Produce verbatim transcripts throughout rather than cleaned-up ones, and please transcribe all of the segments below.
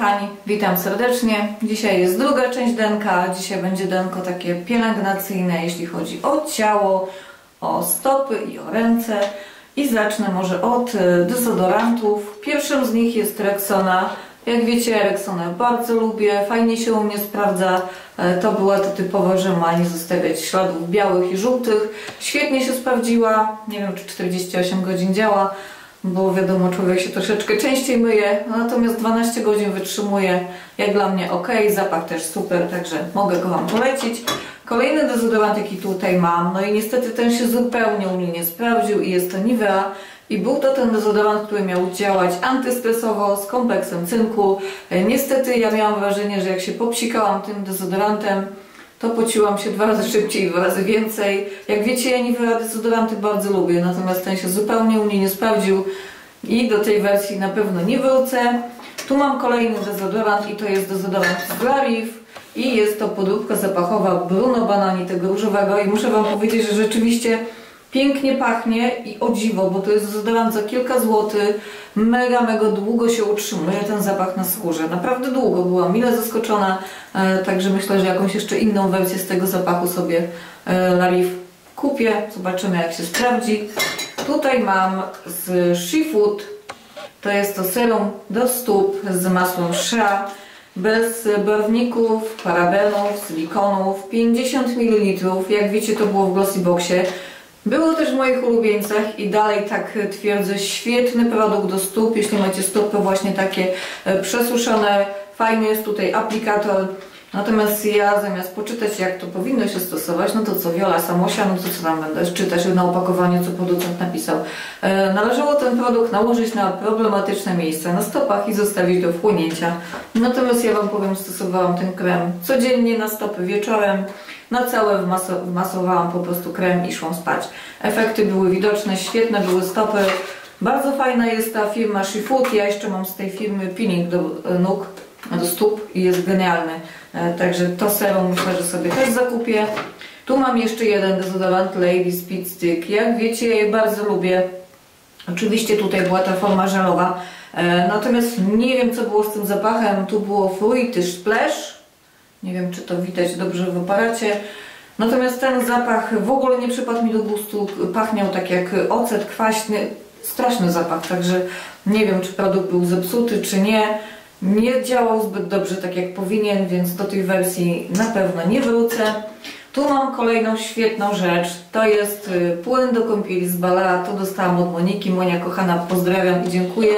Pani, witam serdecznie. Dzisiaj jest druga część denka. Dzisiaj będzie denko takie pielęgnacyjne, jeśli chodzi o ciało, o stopy i o ręce. I zacznę może od dezodorantów. Pierwszym z nich jest Rexona. Jak wiecie, Rexona bardzo lubię, fajnie się u mnie sprawdza. To była to typowa, że ma nie zostawiać śladów białych i żółtych. Świetnie się sprawdziła. Nie wiem, czy czterdzieści osiem godzin działa, bo wiadomo, człowiek się troszeczkę częściej myje, natomiast dwanaście godzin wytrzymuje, jak dla mnie ok, zapach też super, także mogę go Wam polecić. Kolejny dezodorant, jaki tutaj mam, no i niestety ten się zupełnie u mnie nie sprawdził i jest to Nivea. I był to ten dezodorant, który miał działać antystresowo z kompleksem cynku. Niestety ja miałam wrażenie, że jak się popsikałam tym dezodorantem, to pociłam się dwa razy szybciej i dwa razy więcej. Jak wiecie, ja Nivea dezodoranty bardzo lubię, natomiast ten się zupełnie u mnie nie sprawdził i do tej wersji na pewno nie wrócę. Tu mam kolejny dezodorant i to jest dezodorant z Larive i jest to podróbka zapachowa Bruno Banani, tego różowego, i muszę Wam powiedzieć, że rzeczywiście pięknie pachnie i o dziwo, bo to jest dezodorant za kilka złotych, mega, mega długo się utrzymuje ten zapach na skórze. Naprawdę długo, byłam mile zaskoczona, e, także myślę, że jakąś jeszcze inną wersję z tego zapachu sobie e, Larive kupię. Zobaczymy, jak się sprawdzi. Tutaj mam z SheFood, to jest to serum do stóp z masłem shea, bez barwników, parabenów, silikonów, pięćdziesiąt mililitrów. Jak wiecie, to było w Glossyboxie. Było też w moich ulubieńcach i dalej tak twierdzę, świetny produkt do stóp, jeśli macie stopy właśnie takie przesuszone. Fajny jest tutaj aplikator, natomiast ja zamiast poczytać, jak to powinno się stosować, no to co, Wiola Samosia, no to co tam będę czytać na opakowaniu, co producent napisał. E, należało ten produkt nałożyć na problematyczne miejsca na stopach i zostawić do wchłonięcia. Natomiast ja Wam powiem, stosowałam ten krem codziennie na stopy wieczorem. Na całe wmaso wmasowałam po prostu krem i szłam spać. Efekty były widoczne, świetne były stopy. Bardzo fajna jest ta firma SheFood. Ja jeszcze mam z tej firmy peeling do nóg, do stóp i jest genialny. Także to serum myślę, że sobie też zakupię. Tu mam jeszcze jeden dezodorant Lady Speed Stick. Jak wiecie, ja je bardzo lubię. Oczywiście tutaj była ta forma żelowa. Natomiast nie wiem, co było z tym zapachem. Tu było Fruity Splash. Nie wiem, czy to widać dobrze w aparacie. Natomiast ten zapach w ogóle nie przypadł mi do gustu. Pachniał tak jak ocet kwaśny. Straszny zapach, także nie wiem, czy produkt był zepsuty, czy nie. Nie działał zbyt dobrze, tak jak powinien, więc do tej wersji na pewno nie wrócę. Tu mam kolejną świetną rzecz. To jest płyn do kąpieli z Balea. To dostałam od Moniki. Monia kochana, pozdrawiam i dziękuję.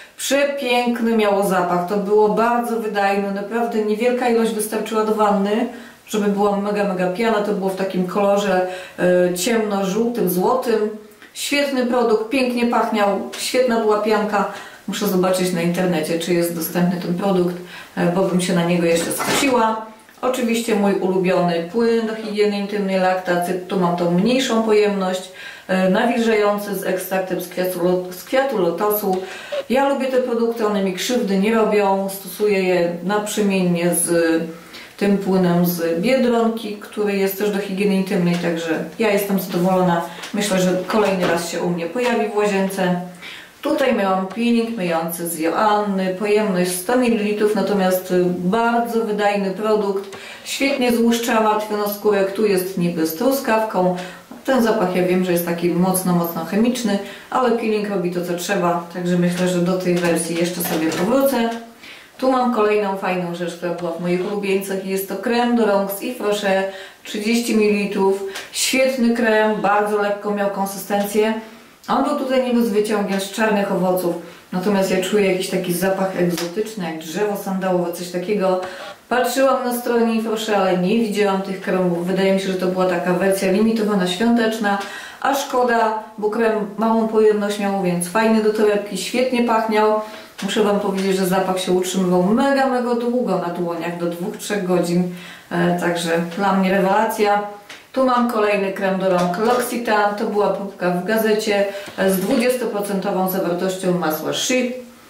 Przepiękny miało zapach, to było bardzo wydajne, naprawdę niewielka ilość wystarczyła do wanny, żeby była mega, mega piana. To było w takim kolorze y, ciemno-żółtym, złotym. Świetny produkt, pięknie pachniał, świetna była pianka. Muszę zobaczyć na internecie, czy jest dostępny ten produkt, y, bo bym się na niego jeszcze skusiła. Oczywiście mój ulubiony płyn do higieny intymnej Lactacyt, tu mam tą mniejszą pojemność, nawilżający z ekstraktem z kwiatu, z kwiatu lotosu. Ja lubię te produkty, one mi krzywdy nie robią, stosuję je naprzemiennie z tym płynem z Biedronki, który jest też do higieny intymnej, także ja jestem zadowolona. Myślę, że kolejny raz się u mnie pojawi w łazience. Tutaj miałam peeling myjący z Joanny, pojemność sto mililitrów, natomiast bardzo wydajny produkt. Świetnie złuszcza martwionoskórek, tu jest niby z truskawką. Ten zapach ja wiem, że jest taki mocno, mocno chemiczny, ale peeling robi to, co trzeba, także myślę, że do tej wersji jeszcze sobie powrócę. Tu mam kolejną fajną rzecz, która była w moich ulubieńcach i jest to krem do rąk z Yves Rocher, trzydzieści mililitrów. Świetny krem, bardzo lekko miał konsystencję. On był tutaj niby z wyciągiem z czarnych owoców, natomiast ja czuję jakiś taki zapach egzotyczny, jak drzewo sandałowe, coś takiego. Patrzyłam na stronie Yves Rocher, ale nie widziałam tych kremów. Wydaje mi się, że to była taka wersja limitowana, świąteczna, a szkoda, bo krem małą pojemność miał, więc fajny do torebki, świetnie pachniał. Muszę Wam powiedzieć, że zapach się utrzymywał mega, mega długo na dłoniach, do dwóch do trzech godzin, e, także dla mnie rewelacja. Tu mam kolejny krem do rąk L'Occitane, to była próbka w gazecie z dwudziestoprocentową zawartością masła shea.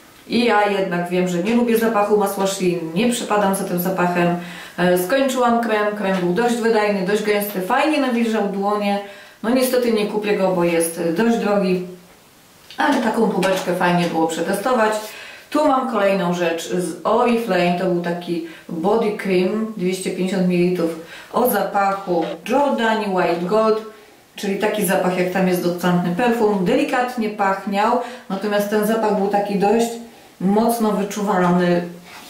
I ja jednak wiem, że nie lubię zapachu masła shea, nie przepadam za tym zapachem. Skończyłam krem, krem był dość wydajny, dość gęsty, fajnie nawilżał dłonie. No niestety nie kupię go, bo jest dość drogi, ale taką próbeczkę fajnie było przetestować. Tu Tu mam kolejną rzecz z Oriflame, to był taki body cream dwieście pięćdziesiąt mililitrów o zapachu Jordani White Gold, czyli taki zapach jak tam jest dostępny perfum, delikatnie pachniał, natomiast ten zapach był taki dość mocno wyczuwalny,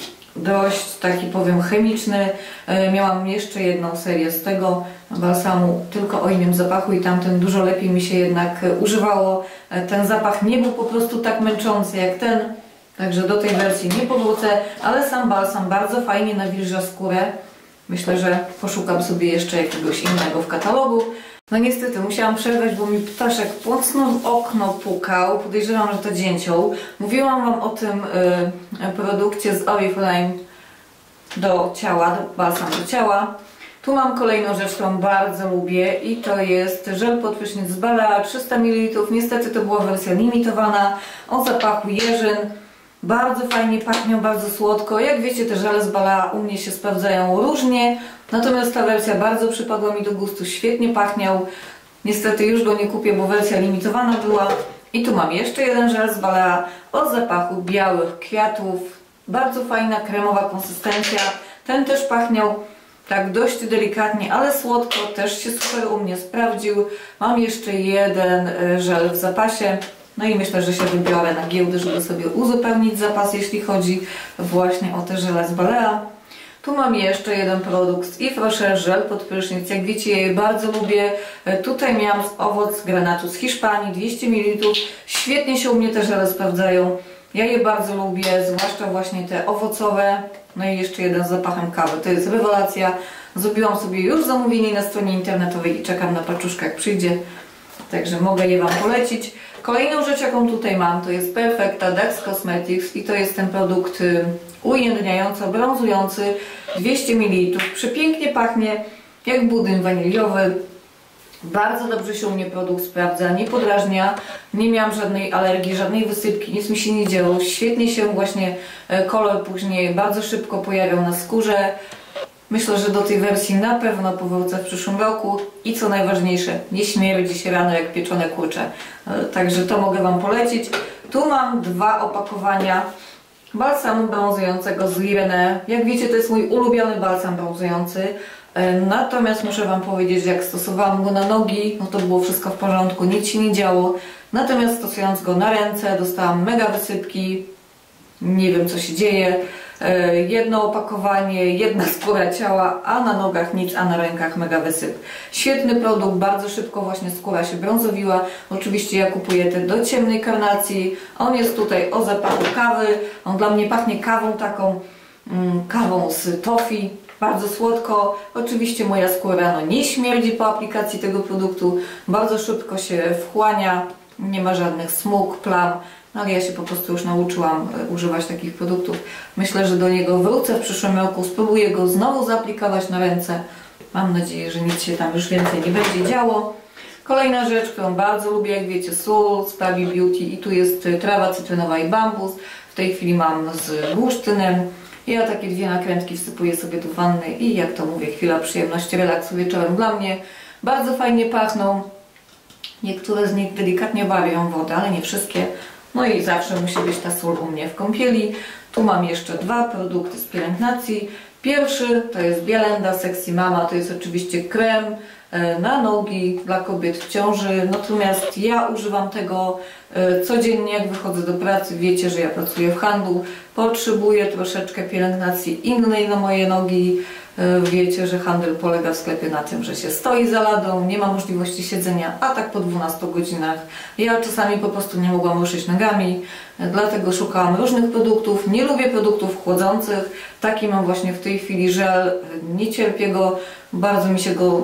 dość taki powiem chemiczny. Miałam jeszcze jedną serię z tego balsamu tylko o innym zapachu i tamten dużo lepiej mi się jednak używało. Ten zapach nie był po prostu tak męczący jak ten, także do tej wersji nie powrócę, ale sam balsam bardzo fajnie nawilża skórę. Myślę, że poszukam sobie jeszcze jakiegoś innego w katalogu. No niestety musiałam przerwać, bo mi ptaszek mocno w okno pukał. Podejrzewam, że to dzięcioł. Mówiłam Wam o tym y, produkcie z Oriflame do ciała, do balsam do ciała. Tu mam kolejną rzecz, którą bardzo lubię i to jest żel pod prysznic z Balea trzysta mililitrów. Niestety to była wersja limitowana o zapachu jeżyn. Bardzo fajnie pachnią, bardzo słodko. Jak wiecie, te żele z Balea u mnie się sprawdzają różnie. Natomiast ta wersja bardzo przypadła mi do gustu, świetnie pachniał. Niestety już go nie kupię, bo wersja limitowana była. I tu mam jeszcze jeden żel z Balea o zapachu białych kwiatów. Bardzo fajna, kremowa konsystencja. Ten też pachniał tak dość delikatnie, ale słodko. Też się super u mnie sprawdził. Mam jeszcze jeden żel w zapasie. No i myślę, że się wybiorę na giełdę, żeby sobie uzupełnić zapas, jeśli chodzi właśnie o te żele z Balea. Tu mam jeszcze jeden produkt z Yves Rocher, żel pod prysznic. Jak wiecie, ja je bardzo lubię. Tutaj miałam owoc granatu z Hiszpanii, dwieście mililitrów. Świetnie się u mnie te żele sprawdzają. Ja je bardzo lubię, zwłaszcza właśnie te owocowe. No i jeszcze jeden z zapachem kawy. To jest rewelacja. Zrobiłam sobie już zamówienie na stronie internetowej i czekam na paczuszkę, jak przyjdzie. Także mogę je Wam polecić. Kolejną rzecz, jaką tutaj mam, to jest Perfecta Dax Cosmetics i to jest ten produkt ujędniająco-brązujący, dwieście mililitrów. Przepięknie pachnie jak budyń waniliowy. Bardzo dobrze się u mnie produkt sprawdza, nie podrażnia, nie miałam żadnej alergii, żadnej wysypki, nic mi się nie działo. Świetnie się właśnie kolor później bardzo szybko pojawiał na skórze. Myślę, że do tej wersji na pewno powrócę w przyszłym roku i co najważniejsze, nie śmierdzi się rano jak pieczone kurcze. Także to mogę Wam polecić. Tu mam dwa opakowania balsamu brązującego z Lirene. Jak wiecie, to jest mój ulubiony balsam brązujący. Natomiast muszę Wam powiedzieć, że jak stosowałam go na nogi, no to było wszystko w porządku, nic się nie działo. Natomiast stosując go na ręce, dostałam mega wysypki. Nie wiem, co się dzieje. Jedno opakowanie, jedna skóra ciała, a na nogach nic, a na rękach mega wysyp. Świetny produkt, bardzo szybko właśnie skóra się brązowiła. Oczywiście ja kupuję te do ciemnej karnacji. On jest tutaj o zapachu kawy. On dla mnie pachnie kawą taką, mm, kawą z toffee. Bardzo słodko. Oczywiście moja skóra no, nie śmierdzi po aplikacji tego produktu. Bardzo szybko się wchłania. Nie ma żadnych smug, plam. No ale ja się po prostu już nauczyłam używać takich produktów. Myślę, że do niego wrócę w przyszłym roku. Spróbuję go znowu zaaplikować na ręce. Mam nadzieję, że nic się tam już więcej nie będzie działo. Kolejna rzecz, którą bardzo lubię, jak wiecie, sól z Prabi Beauty. I tu jest trawa cytrynowa i bambus. W tej chwili mam z bursztynem. Ja takie dwie nakrętki wsypuję sobie do wanny i jak to mówię, chwila przyjemności, relaksu wieczorem dla mnie. Bardzo fajnie pachną. Niektóre z nich delikatnie bawią wodę, ale nie wszystkie. No i zawsze musi być ta sól u mnie w kąpieli. Tu mam jeszcze dwa produkty z pielęgnacji. Pierwszy to jest Bielenda Sexy Mama, to jest oczywiście krem na nogi dla kobiet w ciąży. Natomiast ja używam tego codziennie, jak wychodzę do pracy. Wiecie, że ja pracuję w handlu. Potrzebuję troszeczkę pielęgnacji innej na moje nogi. Wiecie, że handel polega w sklepie na tym, że się stoi za ladą, nie ma możliwości siedzenia, a tak po dwunastu godzinach. Ja czasami po prostu nie mogłam ruszyć nogami, dlatego szukałam różnych produktów. Nie lubię produktów chłodzących. Taki mam właśnie w tej chwili żel. Nie cierpię go, bardzo mi się go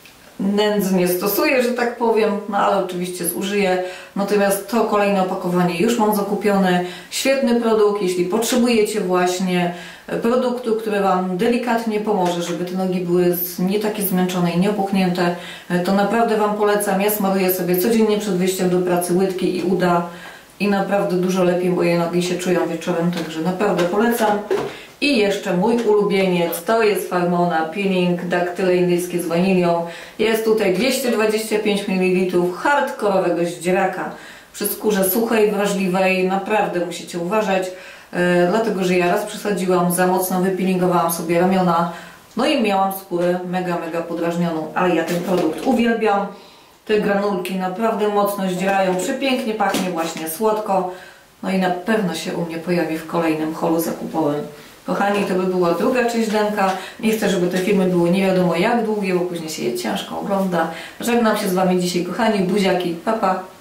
nędznie stosuję, że tak powiem, no ale oczywiście zużyję. Natomiast to kolejne opakowanie już mam zakupione. Świetny produkt, jeśli potrzebujecie właśnie produktu, który Wam delikatnie pomoże, żeby te nogi były nie takie zmęczone i nieopuchnięte, to naprawdę Wam polecam. Ja smaruję sobie codziennie przed wyjściem do pracy łydki i uda i naprawdę dużo lepiej moje nogi się czują wieczorem, także naprawdę polecam. I jeszcze mój ulubieniec, to jest Farmona Peeling Daktyle indyjskie z wanilią. Jest tutaj dwieście dwadzieścia pięć mililitrów hardkorowego zdzieraka. Przy skórze suchej, wrażliwej naprawdę musicie uważać. e, dlatego że ja raz przesadziłam, za mocno wypeelingowałam sobie ramiona, no i miałam skórę mega, mega podrażnioną, ale ja ten produkt uwielbiam. Te granulki naprawdę mocno zdzierają, przepięknie pachnie, właśnie słodko. No i na pewno się u mnie pojawi w kolejnym holu zakupowym. Kochani, to by była druga część denka. Nie chcę, żeby te filmy były nie wiadomo jak długie, bo później się je ciężko ogląda. Żegnam się z Wami dzisiaj, kochani, buziaki, pa pa!